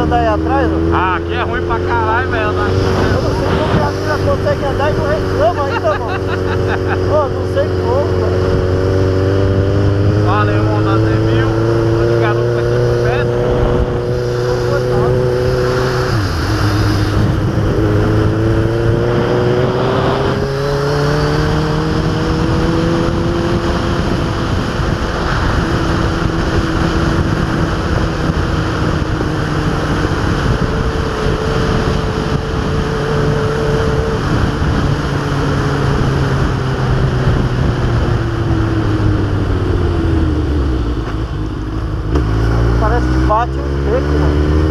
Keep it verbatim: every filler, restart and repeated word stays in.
andar aí atrás, ó. Ah, aqui é ruim pra caralho, velho. Eu não sei como a menina consegue andar e não reclama ainda, mano. Ô, não sei como, velho. Valeu, Honda Z mil. Tô de garupa aqui por perto. Parece que bate o beco, mano.